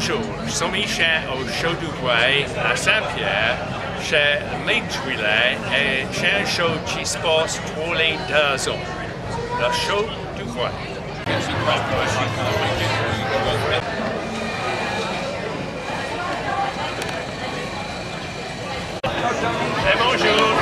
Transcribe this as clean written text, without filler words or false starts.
Bonjour, Saint-Michel au Show du Bois à Saint-Pierre, chez Maître Willet et chez un show qui se passe tous les 2 ans. Le Show du Bois. Et bonjour.